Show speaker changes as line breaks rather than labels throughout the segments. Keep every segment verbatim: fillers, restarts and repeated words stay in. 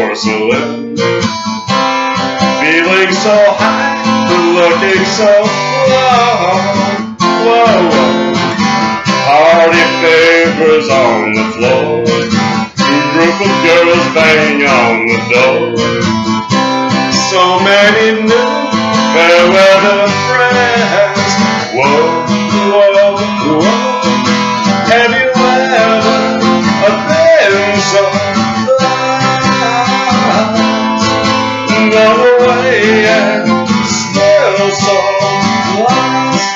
porcelain. Feeling so high, looking so low. Whoa, whoa. Party favors on the floor. Group of girls banging on the door. So many new fair weather friends. Whoa, whoa, whoa. Have you ever been so lost? Gone away and still so lost.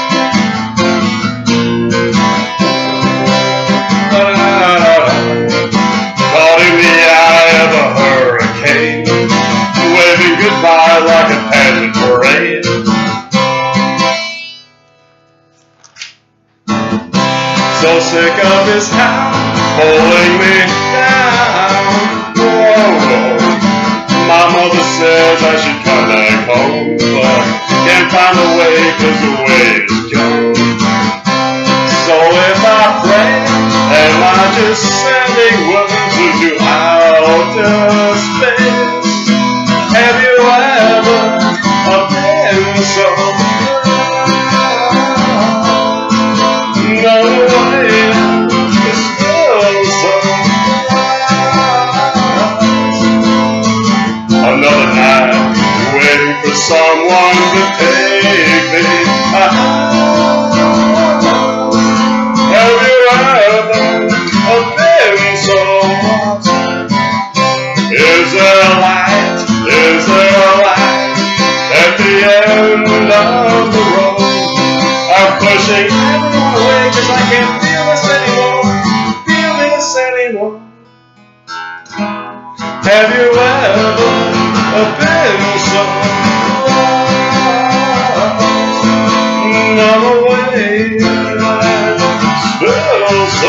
Caught in the eye of a hurricane, waving goodbye like a pageant parade. So sick of his town pulling me down. Whoa, whoa. My mother says I should come back home, but can't find a way 'cause the way is gone. So if I pray, am I just sending words into outer space? Have you ever been so no way, it's still so another night, waiting for someone to take me out. Have you ever been so lost? Is there a light? Is there a light at the end of the road? I'm pushing everyone away 'cause I can't feel this anymore. Feel this anymore. Have you ever been so lost? Not away, still so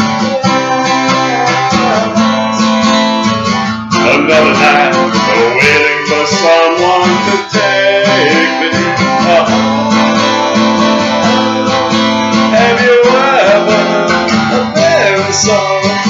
lost. Another night, waiting for someone to take me home. Have you ever been so